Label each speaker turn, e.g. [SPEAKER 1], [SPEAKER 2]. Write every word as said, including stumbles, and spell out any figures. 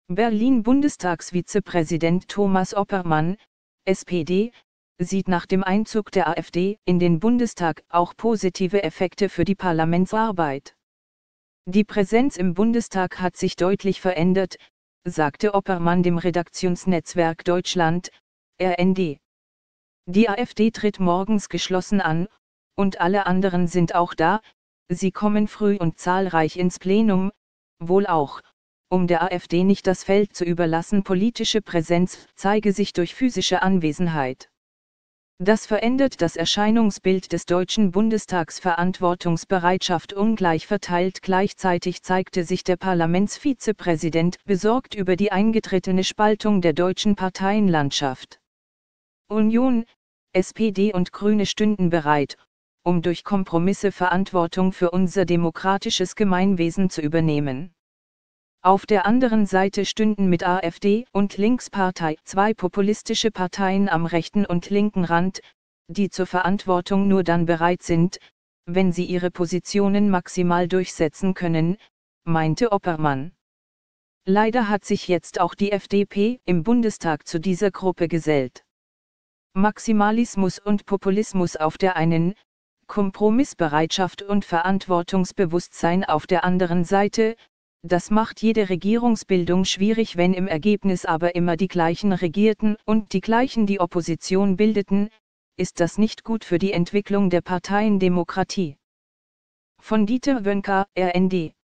[SPEAKER 1] Berlin-Bundestagsvizepräsident Thomas Oppermann, S P D, sieht nach dem Einzug der AfD in den Bundestag auch positive Effekte für die Parlamentsarbeit. Die Präsenz im Bundestag hat sich deutlich verändert, sagte Oppermann dem Redaktionsnetzwerk Deutschland, R N D. Die AfD tritt morgens geschlossen an, und alle anderen sind auch da, sie kommen früh und zahlreich ins Plenum, wohl auch, um der AfD nicht das Feld zu überlassen. Politische Präsenz zeige sich durch physische Anwesenheit. Das verändert das Erscheinungsbild des Deutschen Bundestags. Verantwortungsbereitschaft ungleich verteilt. Gleichzeitig zeigte sich der Parlamentsvizepräsident besorgt über die eingetretene Spaltung der deutschen Parteienlandschaft. Union, S P D und Grüne stünden bereit, um durch Kompromisse Verantwortung für unser demokratisches Gemeinwesen zu übernehmen. Auf der anderen Seite stünden mit AfD und Linkspartei zwei populistische Parteien am rechten und linken Rand, die zur Verantwortung nur dann bereit sind, wenn sie ihre Positionen maximal durchsetzen können, meinte Oppermann. Leider hat sich jetzt auch die F D P im Bundestag zu dieser Gruppe gesellt. Maximalismus und Populismus auf der einen, Kompromissbereitschaft und Verantwortungsbewusstsein auf der anderen Seite. Das macht jede Regierungsbildung schwierig, wenn im Ergebnis aber immer die gleichen regierten und die gleichen die Opposition bildeten, ist das nicht gut für die Entwicklung der Parteiendemokratie. Von Dieter Wönker, R N D.